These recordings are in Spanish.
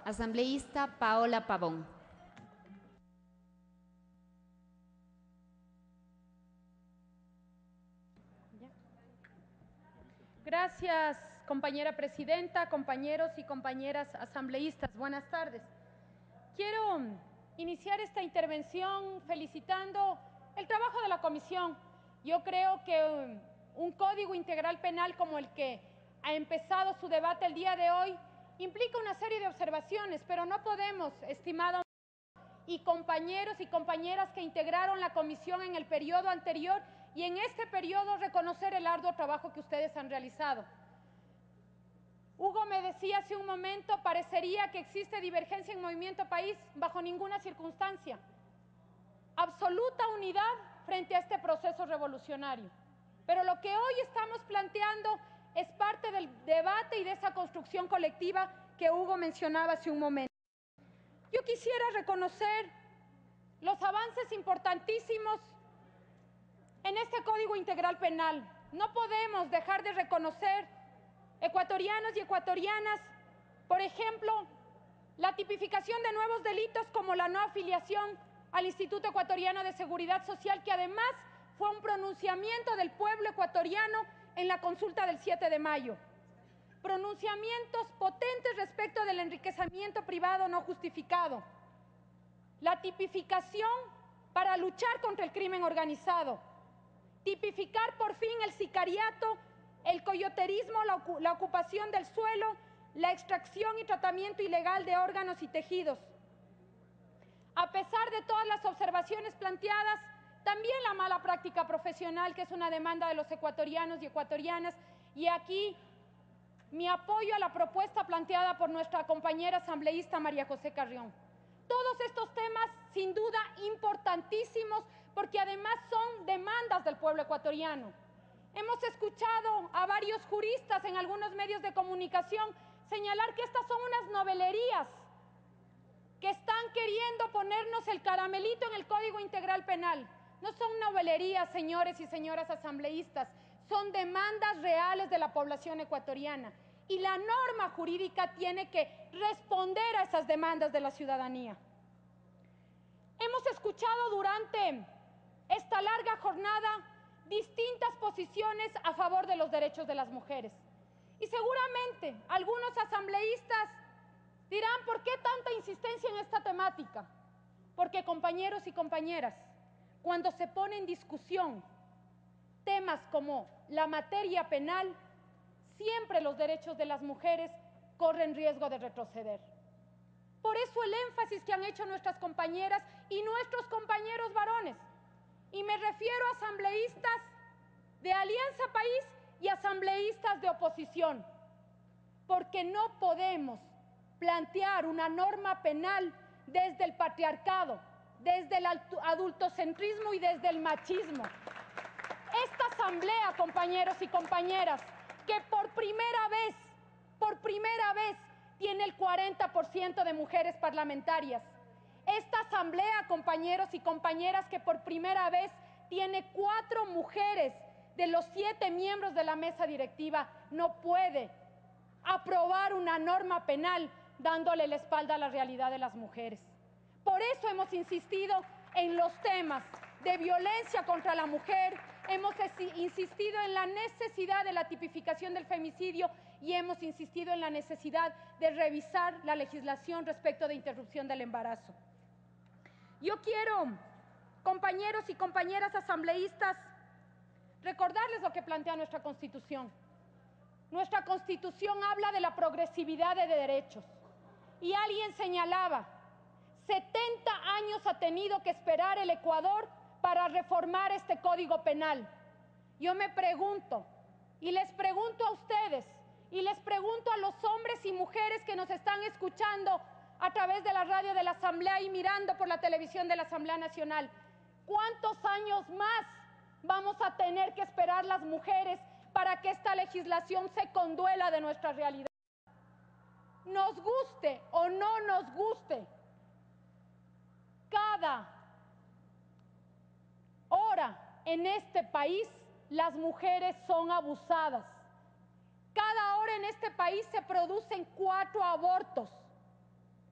Asambleísta Paola Pavón. Gracias, compañera presidenta, compañeros y compañeras asambleístas. Buenas tardes. Quiero iniciar esta intervención felicitando el trabajo de la comisión. Yo creo que un código integral penal como el que ha empezado su debate el día de hoy implica una serie de observaciones, pero no podemos, estimado y compañeros y compañeras que integraron la comisión en el periodo anterior y en este periodo, reconocer el arduo trabajo que ustedes han realizado. Hugo me decía hace un momento, parecería que existe divergencia en Movimiento País, bajo ninguna circunstancia. Absoluta unidad frente a este proceso revolucionario. Pero lo que hoy estamos planteando es parte del debate y de esa construcción colectiva que Hugo mencionaba hace un momento. Yo quisiera reconocer los avances importantísimos en este Código Integral Penal. No podemos dejar de reconocer, ecuatorianos y ecuatorianas, por ejemplo, la tipificación de nuevos delitos como la no afiliación al Instituto Ecuatoriano de Seguridad Social, que además fue un pronunciamiento del pueblo ecuatoriano en la consulta del 7 de mayo. Pronunciamientos potentes respecto del enriquecimiento privado no justificado. La tipificación para luchar contra el crimen organizado. Tipificar por fin el sicariato, el coyoterismo, la ocupación del suelo, la extracción y tratamiento ilegal de órganos y tejidos. A pesar de todas las observaciones planteadas, también la mala práctica profesional, que es una demanda de los ecuatorianos y ecuatorianas, y aquí mi apoyo a la propuesta planteada por nuestra compañera asambleísta María José Carrión. Todos estos temas, sin duda, importantísimos, porque además son demandas del pueblo ecuatoriano. Hemos escuchado a varios juristas en algunos medios de comunicación señalar que estas son unas novelerías, que están queriendo ponernos el caramelito en el Código Integral Penal. No son novelerías, señores y señoras asambleístas, son demandas reales de la población ecuatoriana. Y la norma jurídica tiene que responder a esas demandas de la ciudadanía. Hemos escuchado durante esta larga jornada distintas posiciones a favor de los derechos de las mujeres. Y seguramente algunos asambleístas dirán, ¿por qué tanta insistencia en esta temática? Porque, compañeros y compañeras, cuando se pone en discusión temas como la materia penal, siempre los derechos de las mujeres corren riesgo de retroceder. Por eso el énfasis que han hecho nuestras compañeras y nuestros compañeros varones. Y me refiero a asambleístas de Alianza País y asambleístas de oposición. Porque no podemos plantear una norma penal desde el patriarcado, desde el adultocentrismo y desde el machismo. Esta asamblea, compañeros y compañeras, que por primera vez tiene el 40% de mujeres parlamentarias. Esta asamblea, compañeros y compañeras, que por primera vez tiene 4 mujeres de los 7 miembros de la mesa directiva, no puede aprobar una norma penal dándole la espalda a la realidad de las mujeres. Por eso hemos insistido en los temas de violencia contra la mujer, hemos insistido en la necesidad de la tipificación del femicidio y hemos insistido en la necesidad de revisar la legislación respecto de interrupción del embarazo. Yo quiero, compañeros y compañeras asambleístas, recordarles lo que plantea nuestra Constitución. Nuestra Constitución habla de la progresividad de derechos. Y alguien señalaba, 70 años ha tenido que esperar el Ecuador para reformar este Código Penal. Yo me pregunto, y les pregunto a ustedes, y les pregunto a los hombres y mujeres que nos están escuchando a través de la radio de la Asamblea y mirando por la televisión de la Asamblea Nacional, ¿cuántos años más vamos a tener que esperar las mujeres para que esta legislación se conduela de nuestra realidad? Nos guste o no nos guste, cada hora en este país las mujeres son abusadas. Cada hora en este país se producen 4 abortos.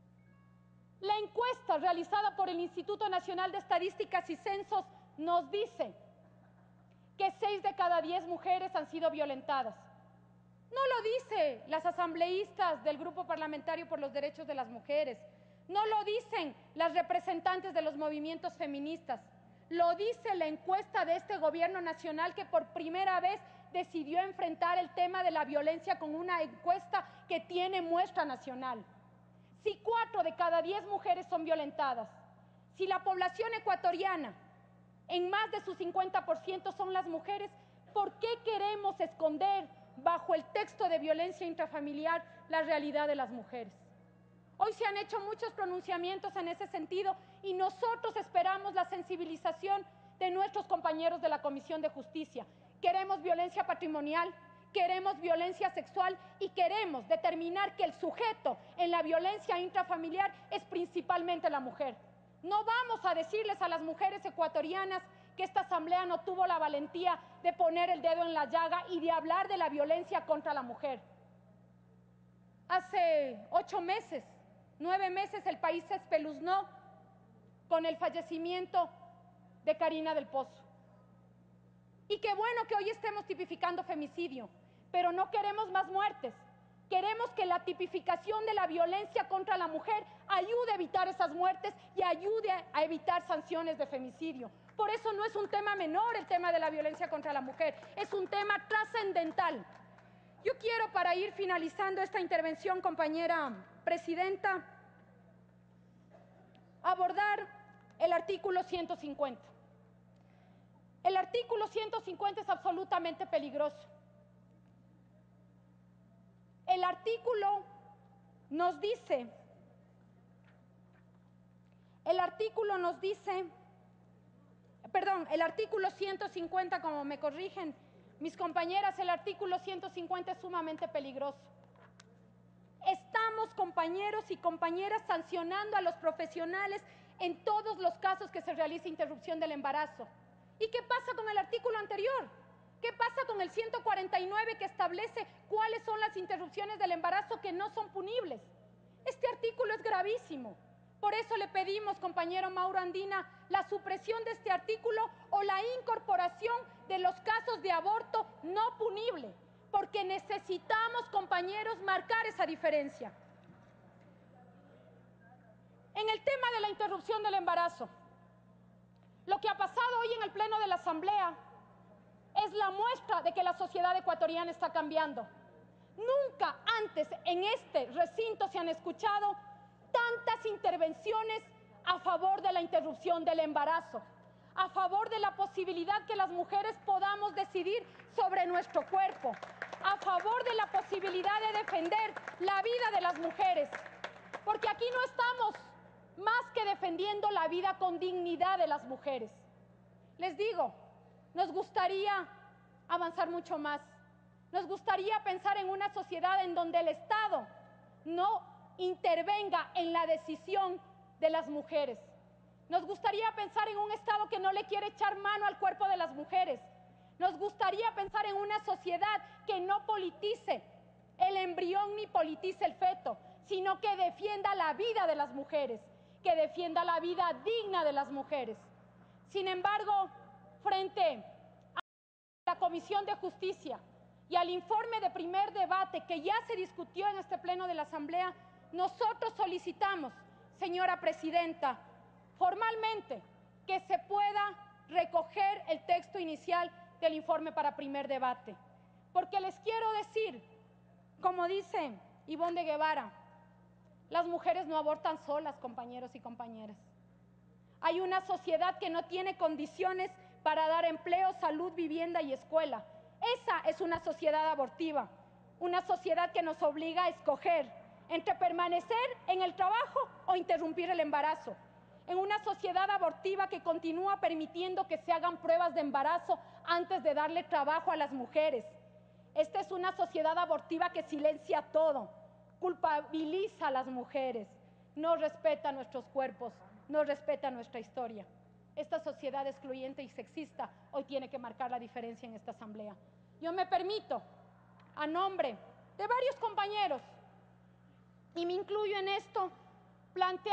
La encuesta realizada por el Instituto Nacional de Estadísticas y Censos nos dice que 6 de cada 10 mujeres han sido violentadas. No lo dicen las asambleístas del Grupo Parlamentario por los Derechos de las Mujeres, no lo dicen las representantes de los movimientos feministas, lo dice la encuesta de este gobierno nacional, que por primera vez decidió enfrentar el tema de la violencia con una encuesta que tiene muestra nacional. Si 4 de cada 10 mujeres son violentadas, si la población ecuatoriana en más de su 50% son las mujeres, ¿por qué queremos esconder bajo el texto de violencia intrafamiliar la realidad de las mujeres? Hoy se han hecho muchos pronunciamientos en ese sentido y nosotros esperamos la sensibilización de nuestros compañeros de la Comisión de Justicia. Queremos violencia patrimonial, queremos violencia sexual y queremos determinar que el sujeto en la violencia intrafamiliar es principalmente la mujer. No vamos a decirles a las mujeres ecuatorianas que esta asamblea no tuvo la valentía de poner el dedo en la llaga y de hablar de la violencia contra la mujer. Hace 8 meses, 9 meses, el país se espeluznó con el fallecimiento de Karina del Pozo. Y qué bueno que hoy estemos tipificando femicidio, pero no queremos más muertes. Queremos que la tipificación de la violencia contra la mujer ayude a evitar esas muertes y ayude a evitar sanciones de femicidio. Por eso no es un tema menor el tema de la violencia contra la mujer, es un tema trascendental. Yo quiero, para ir finalizando esta intervención, compañera presidenta, abordar el artículo 150. El artículo 150 es absolutamente peligroso. El artículo nos dice, el artículo 150, como me corrigen mis compañeras, el artículo 150 es sumamente peligroso. Estamos, compañeros y compañeras, sancionando a los profesionales en todos los casos que se realice interrupción del embarazo. ¿Y qué pasa con el artículo anterior? ¿Qué pasa con el 149, que establece cuáles son las interrupciones del embarazo que no son punibles? Este artículo es gravísimo. Por eso le pedimos, compañero Mauro Andina, la supresión de este artículo o la incorporación de los casos de aborto no punible, porque necesitamos, compañeros, marcar esa diferencia. En el tema de la interrupción del embarazo, lo que ha pasado hoy en el Pleno de la Asamblea es la muestra de que la sociedad ecuatoriana está cambiando. Nunca antes en este recinto se han escuchado tantas intervenciones a favor de la interrupción del embarazo, a favor de la posibilidad que las mujeres podamos decidir sobre nuestro cuerpo, a favor de la posibilidad de defender la vida de las mujeres, porque aquí no estamos más que defendiendo la vida con dignidad de las mujeres. Les digo, nos gustaría avanzar mucho más. Nos gustaría pensar en una sociedad en donde el Estado no intervenga en la decisión de las mujeres. Nos gustaría pensar en un Estado que no le quiere echar mano al cuerpo de las mujeres. Nos gustaría pensar en una sociedad que no politice el embrión ni politice el feto, sino que defienda la vida de las mujeres, que defienda la vida digna de las mujeres. Sin embargo, frente a la Comisión de Justicia y al informe de primer debate que ya se discutió en este Pleno de la Asamblea, nosotros solicitamos, señora presidenta, formalmente que se pueda recoger el texto inicial del informe para primer debate. Porque les quiero decir, como dice Ivonne de Guevara, las mujeres no abortan solas, compañeros y compañeras. Hay una sociedad que no tiene condiciones para dar empleo, salud, vivienda y escuela. Esa es una sociedad abortiva, una sociedad que nos obliga a escoger entre permanecer en el trabajo o interrumpir el embarazo. En una sociedad abortiva que continúa permitiendo que se hagan pruebas de embarazo antes de darle trabajo a las mujeres. Esta es una sociedad abortiva que silencia todo, culpabiliza a las mujeres, no respeta nuestros cuerpos, no respeta nuestra historia. Esta sociedad excluyente y sexista hoy tiene que marcar la diferencia en esta asamblea. Yo me permito, a nombre de varios compañeros, y me incluyo en esto, plantear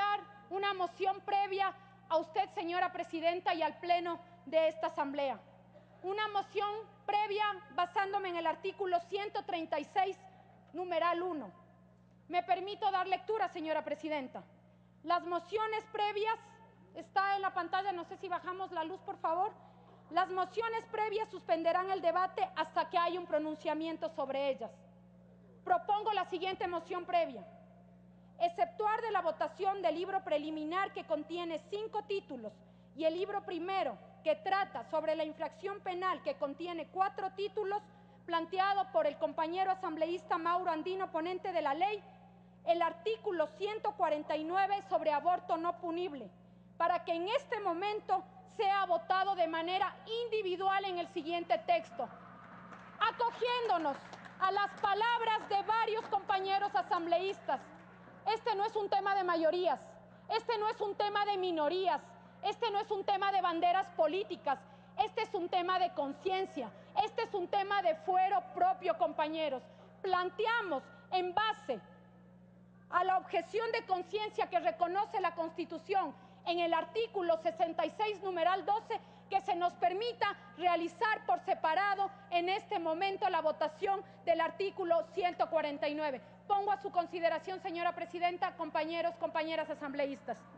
una moción previa a usted, señora presidenta, y al pleno de esta asamblea. Una moción previa basándome en el artículo 136, numeral 1. Me permito dar lectura, señora presidenta. Las mociones previas, está en la pantalla, no sé si bajamos la luz, por favor. Las mociones previas suspenderán el debate hasta que haya un pronunciamiento sobre ellas. Propongo la siguiente moción previa. Exceptuar de la votación del libro preliminar que contiene 5 títulos y el libro primero que trata sobre la infracción penal que contiene 4 títulos, planteado por el compañero asambleísta Mauro Andino, ponente de la ley, el artículo 149 sobre aborto no punible, para que en este momento sea votado de manera individual en el siguiente texto, acogiéndonos a las palabras de varios compañeros asambleístas. Este no es un tema de mayorías, este no es un tema de minorías, este no es un tema de banderas políticas, este es un tema de conciencia, este es un tema de fuero propio, compañeros. Planteamos en base a la objeción de conciencia que reconoce la Constitución en el artículo 66, numeral 12, que se nos permita realizar por separado en este momento la votación del artículo 149. Pongo a su consideración, señora presidenta, compañeros, compañeras asambleístas.